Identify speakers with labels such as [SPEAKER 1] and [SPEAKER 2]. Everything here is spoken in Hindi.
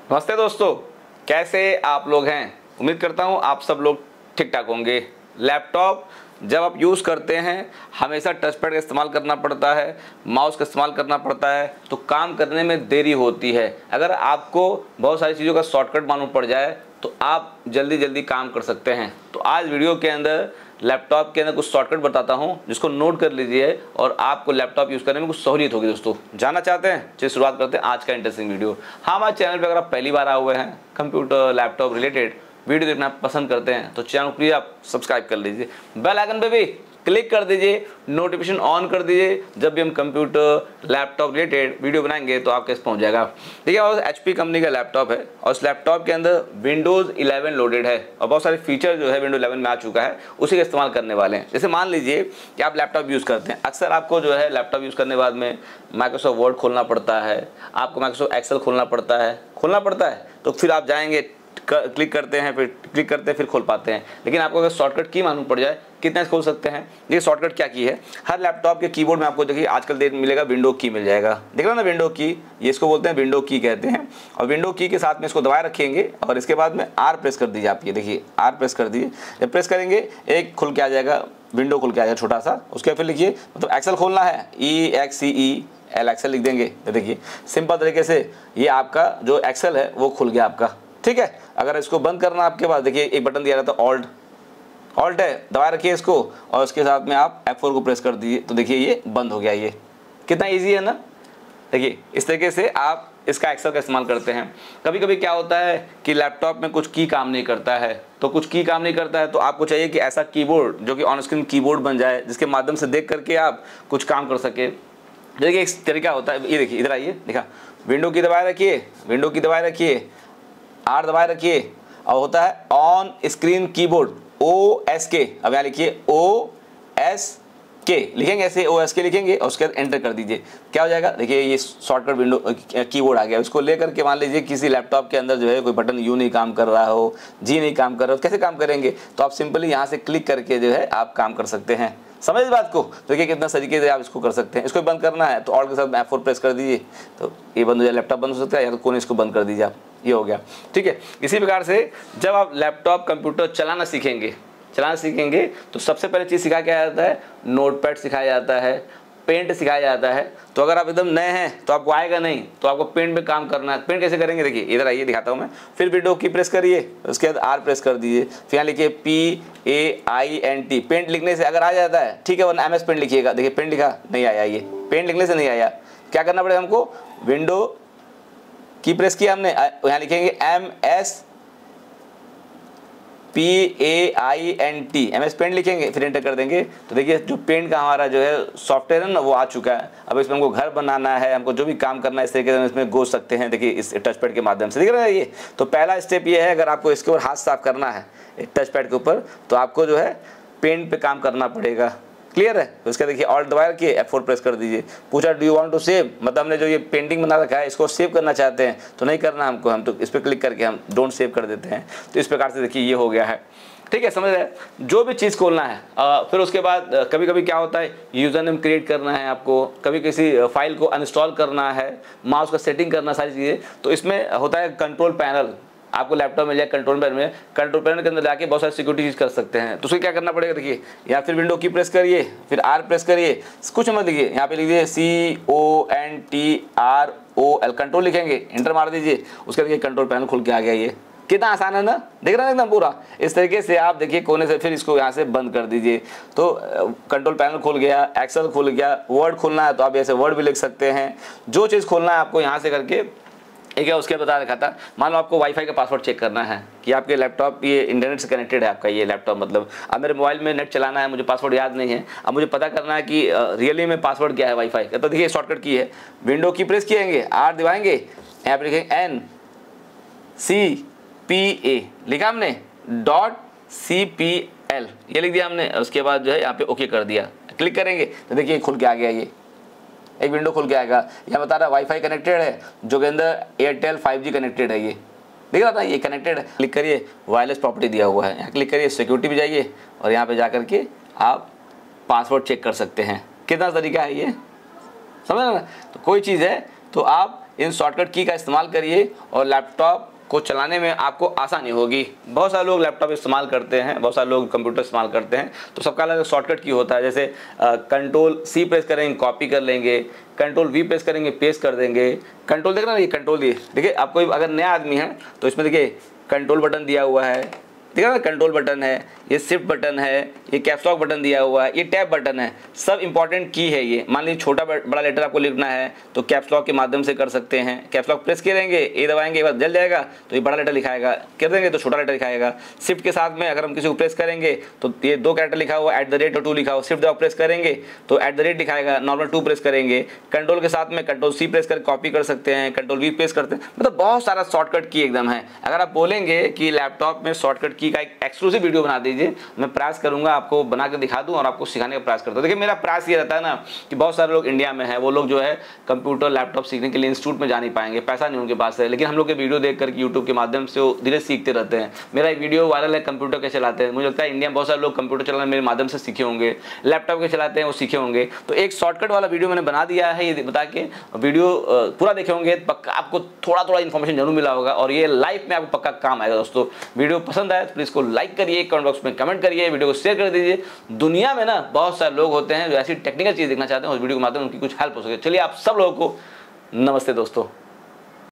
[SPEAKER 1] नमस्ते दोस्तों, कैसे आप लोग हैं। उम्मीद करता हूं आप सब लोग ठीक ठाक होंगे। लैपटॉप जब आप यूज़ करते हैं हमेशा टच पैड का इस्तेमाल करना पड़ता है, माउस का इस्तेमाल करना पड़ता है, तो काम करने में देरी होती है। अगर आपको बहुत सारी चीज़ों का शॉर्टकट मालूम पड़ जाए तो आप जल्दी जल्दी काम कर सकते हैं। तो आज वीडियो के अंदर लैपटॉप के अंदर कुछ शॉर्टकट बताता हूं जिसको नोट कर लीजिए और आपको लैपटॉप यूज़ करने में कुछ सहूलियत होगी। दोस्तों जानना चाहते हैं, चलिए शुरुआत करते हैं आज का इंटरेस्टिंग वीडियो। हाँ, हमारे चैनल पर अगर आप पहली बार आए हुए हैं, कंप्यूटर लैपटॉप रिलेटेड वीडियो देखना पसंद करते हैं तो चैनल को प्लीज़ आप सब्सक्राइब कर लीजिए, बेल आइकन पे भी क्लिक कर दीजिए, नोटिफिकेशन ऑन कर दीजिए। जब भी हम कंप्यूटर लैपटॉप रिलेटेड वीडियो बनाएंगे तो आपके पास पहुंच जाएगा। देखिए, और HP कंपनी का लैपटॉप है और उस लैपटॉप के अंदर विंडोज़ 11 लोडेड है और बहुत सारे फीचर जो है विंडोज 11 में आ चुका है, उसी का इस्तेमाल करने वाले हैं। जैसे मान लीजिए कि आप लैपटॉप यूज़ करते हैं, अक्सर आपको जो है लैपटॉप यूज़ करने के बाद में माइक्रोसॉफ्ट वर्ड खोलना पड़ता है, आपको माइक्रोसॉफ्ट एक्सेल खोलना पड़ता है। तो फिर आप जाएंगे, क्लिक करते हैं, फिर खोल पाते हैं। लेकिन आपको अगर शॉर्टकट की मालूम पड़ जाए कितने खोल सकते हैं। ये शॉर्टकट क्या की है, हर लैपटॉप के कीबोर्ड में आपको देखिए आजकल मिलेगा विंडो की मिल जाएगा। देख रहे हो ना, विंडो की, ये इसको बोलते हैं विंडो की कहते हैं। और विंडो की के साथ में इसको दबाए रखेंगे और इसके बाद में R प्रेस कर दीजिए। आप ये देखिए R प्रेस कर दीजिए, जब प्रेस करेंगे एक खुल के आ जाएगा, विंडो खुल के आ जाएगा छोटा सा। उसके फिर लिखिए, मतलब एक्सेल खोलना है, EXCEL एक्सेल लिख देंगे। तो देखिए सिंपल तरीके से ये आपका जो एक्सेल है वो खुल गया आपका, ठीक है। अगर इसको बंद करना आपके पास, देखिए एक बटन दिया रहता है ऑल्ट है, दबाए रखिए इसको और उसके साथ में आप F4 को प्रेस कर दीजिए। तो देखिए ये बंद हो गया। ये कितना इजी है ना। देखिए इस तरीके से आप इसका एक्सेल का इस्तेमाल करते हैं। कभी कभी क्या होता है कि लैपटॉप में कुछ की काम नहीं करता है, तो आपको चाहिए कि ऐसा कीबोर्ड जो कि ऑन स्क्रीन कीबोर्ड बन जाए, जिसके माध्यम से देख करके आप कुछ काम कर सके। देखिए एक तरीका होता है, ये देखिए इधर आइए, देखा विंडो की दबाए रखिए, R दबाए रखिए और होता है ऑन स्क्रीन कीबोर्ड OSK। अब यहाँ लिखिए OSK लिखेंगे, ऐसे OSK लिखेंगे और उसके बाद एंटर कर दीजिए। क्या हो जाएगा, देखिए ये शॉर्टकट विंडो कीबोर्ड आ गया। उसको लेकर के मान लीजिए किसी लैपटॉप के अंदर जो है कोई बटन U नहीं काम कर रहा हो, G नहीं काम कर रहा हो, कैसे काम करेंगे। तो आप सिंपली यहाँ से क्लिक करके जो है आप काम कर सकते हैं। समझ इस बात को। तो देखिए कितना तरीके से आप इसको कर सकते हैं। इसको बंद करना है तो ऑल्ट के साथ F4 प्रेस कर दीजिए, तो ये बंद हो जाए, लैपटॉप बंद हो सकता है, या तो कोने इसको बंद कर दीजिए आप, ये हो गया, ठीक है। इसी प्रकार से जब आप लैपटॉप कंप्यूटर चलाना सीखेंगे तो सबसे पहले चीज़ सिखाया क्या जाता है, नोटपैड सिखाया जाता है, पेंट सिखाया जाता है। तो अगर आप एकदम नए हैं तो आपको आएगा नहीं, तो आपको पेंट में काम करना है। पेंट कैसे करेंगे, देखिए इधर आइए दिखाता हूँ मैं। फिर विंडो की प्रेस करिए, उसके बाद R प्रेस कर दीजिए, फिर यहाँ लिखिए PAINT। पेंट लिखने से अगर आ जाता है ठीक है, वरना MS पेंट लिखिएगा। देखिए पेंट लिखा नहीं आया, ये पेंट लिखने से नहीं आया। क्या करना पड़ेगा हमको, विंडो की प्रेस किया हमने, यहाँ लिखेंगे MS पेंट लिखेंगे, फिर एंटर कर देंगे। तो देखिए जो पेंट का हमारा जो है सॉफ्टवेयर है ना वो आ चुका है। अब इसमें हमको घर बनाना है, हमको जो भी काम करना है इस तरीके से हम इसमें घुस सकते हैं। देखिए इस टच पैड के माध्यम से, देख रहे हैं ये। तो पहला स्टेप ये है, अगर आपको इसके ऊपर हाथ साफ करना है टच पैड के ऊपर, तो आपको जो है पेंट पे काम करना पड़ेगा। क्लियर है। तो इसका देखिए ऑल्ट दबाए रखिए, F4 प्रेस कर दीजिए। पूछा do you want to save, मतलब हमने जो ये पेंटिंग बना रखा है इसको सेव करना चाहते हैं, तो नहीं करना हमको, हम तो इस पर क्लिक करके हम डोंट सेव कर देते हैं। तो इस प्रकार से देखिए ये हो गया है, ठीक है। समझ रहे हैं, जो भी चीज़ खोलना है। फिर उसके बाद कभी कभी क्या होता है, यूज़र नेम क्रिएट करना है आपको, कभी किसी फाइल को अनइंस्टॉल करना है, माउस का सेटिंग करना, सारी चीज़ें। तो इसमें होता है कंट्रोल पैनल, आपको लैपटॉप में जाए कंट्रोल पैनल के अंदर जाके बहुत सारी सिक्योरिटी चीज़ कर सकते हैं। तो उसको क्या करना पड़ेगा, देखिए या फिर विंडो की प्रेस करिए, फिर R प्रेस करिए, कुछ मत लिखिए, यहाँ पे लिखिए CONTROL, कंट्रोल लिखेंगे, एंटर मार दीजिए। उसके देखिए कंट्रोल पैनल खुल के आ गया। ये कितना आसान है ना, देख रहे हैं एकदम पूरा। इस तरीके से आप देखिए कोने से फिर इसको यहाँ से बंद कर दीजिए, तो कंट्रोल पैनल खुल गया, एक्सेल खुल गया। वर्ड खोलना है तो आप ऐसे वर्ड भी लिख सकते हैं। जो चीज़ खोलना है आपको यहाँ से करके, एक है उसके बता रखा था। मान लो आपको वाईफाई का पासवर्ड चेक करना है कि आपके लैपटॉप ये इंटरनेट से कनेक्टेड है, आपका ये लैपटॉप, मतलब अब मेरे मोबाइल में नेट चलाना है, मुझे पासवर्ड याद नहीं है, अब मुझे पता करना है कि रियली में पासवर्ड क्या है वाईफाई का। तो देखिए शॉर्टकट की है, विंडो की प्रेस किएंगे, R दबाएंगे, यहाँ पर लिखेंगे NCPA लिखा हमने, .CPL ये लिख दिया हमने। उसके बाद जो है यहाँ पे ओके कर दिया, क्लिक करेंगे तो देखिए खुल के आ गया, ये एक विंडो खुल के आएगा। यहाँ बता रहा है वाईफाई कनेक्टेड है, जो के अंदर एयरटेल 5G कनेक्टेड है। ये दिख रहा था, ये कनेक्टेड है। क्लिक करिए, वायरलेस प्रॉपर्टी दिया हुआ है, यहाँ क्लिक करिए, सिक्योरिटी भी जाइए और यहाँ पे जा करके आप पासवर्ड चेक कर सकते हैं। कितना तरीका है ये, समझ रहे ना। तो कोई चीज़ है तो आप इन शॉर्टकट की का इस्तेमाल करिए और लैपटॉप को चलाने में आपको आसानी होगी। बहुत सारे लोग लैपटॉप इस्तेमाल करते हैं, बहुत सारे लोग कंप्यूटर इस्तेमाल करते हैं, तो सबका अलग शॉर्टकट की होता है। जैसे कंट्रोल सी प्रेस करेंगे कॉपी कर लेंगे, कंट्रोल वी प्रेस करेंगे पेस्ट कर देंगे। कंट्रोल देख रहे ना, ये कंट्रोल दिए, देखिए आपको अगर नया आदमी है तो इसमें देखिए कंट्रोल बटन दिया हुआ है, ठीक है ना, कंट्रोल बटन है, ये शिफ्ट बटन है, ये कैप्स लॉक बटन दिया हुआ है, ये टैब बटन है, सब इंपॉर्टेंट की है ये। मान लीजिए छोटा बड़ा लेटर आपको लिखना है तो कैप्स लॉक के माध्यम से कर सकते हैं। कैप्स लॉक प्रेस करेंगे, ये दबाएंगे, एक बार जल जाएगा तो ये बड़ा लेटर लिखाएगा, कर देंगे तो छोटा लेटर लिखाएगा। शिफ्ट के साथ में अगर हम किसी को प्रेस करेंगे तो ये 2 कैरेक्टर लिखा हुआ @ और 2 लिखा हुआ, शिफ्ट दबाओ प्रेस करेंगे तो @ लिखाएगा, नॉर्मल 2 प्रेस करेंगे। कंट्रोल के साथ में कंट्रोल सी प्रेस कर कॉपी कर सकते हैं, कंट्रोल वी प्रेस करते हैं, मतलब बहुत सारा शॉर्टकट की एकदम है। अगर आप बोलेंगे कि लैपटॉप में शॉर्टकट की का एक एक्सक्लूसिव वीडियो बना दीजिए, मैं प्रयास करूंगा आपको बना के दिखा दूं और आपको सिखाने का प्रयास करता हूं। देखिए मेरा प्रयास ये रहता है ना कि बहुत सारे लोग इंडिया में हैं, वो लोग जो है कंप्यूटर लैपटॉप सीखने के लिए इंस्टीट्यूट में जा नहीं पाएंगे, पैसा नहीं उनके पास है, लेकिन हम लोग के वीडियो देख कर यूट्यूब के माध्यम से वो धीरे सीखते रहते हैं। मेरा एक वीडियो वायरल है, कंप्यूटर कैसे चलाते हैं। मुझे लगता है इंडिया में बहुत सारे लोग कंप्यूटर चलाना मेरे माध्यम से सीखे होंगे, लैपटॉप के चलाते हैं वो सीखे होंगे। तो एक शॉर्टकट वाला वीडियो मैंने बना दिया है, ये बता के वीडियो पूरा देखे होंगे, पक्का आपको थोड़ा थोड़ा इन्फॉर्मेशन जरूर मिला होगा और ये लाइफ में आपको पक्का काम आएगा। दोस्तों वीडियो पसंद आए तो प्लीज़ को लाइक करिए, कमेंट बॉक्स में कमेंट करिए, वीडियो को शेयर कर दीजिए। दुनिया में ना बहुत सारे लोग होते हैं जो ऐसी टेक्निकल चीज़ देखना चाहते हैं, उस वीडियो के माध्यम में उनकी कुछ हेल्प हो सके। चलिए आप सब लोगों को नमस्ते दोस्तों।